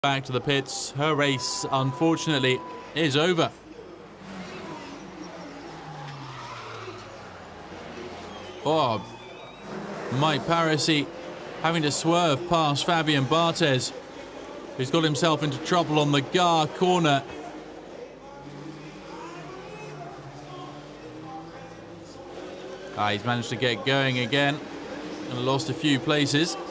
Back to the pits. Her race, unfortunately, is over. Oh, Mike Parisi having to swerve past Fabien Barthez, who's got himself into trouble on the Gar corner. He's managed to get going again and lost a few places.